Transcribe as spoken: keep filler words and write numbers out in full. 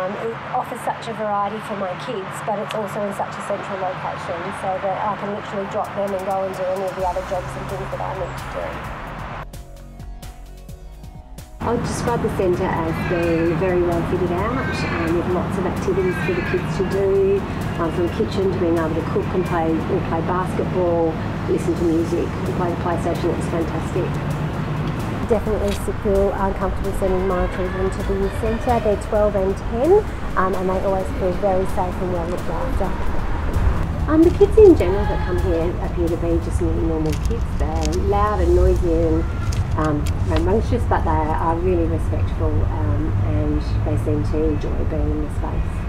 Um, it offers such a variety for my kids, but it's also in such a central location so that I can literally drop them and go and do any of the other jobs and things that I need to do. I would describe the centre as being very well fitted out, um, with lots of activities for the kids to do, um, from kitchen to being able to cook and play or play basketball, listen to music and play the PlayStation. It's fantastic. Definitely feel uncomfortable sending my children to the youth centre. They're twelve and ten, um, and they always feel very safe and well looked after. Um, the kids in general that come here appear to be just really normal kids. They're loud and noisy and um, rambunctious, but they are really respectful, um, and they seem to enjoy being in the space.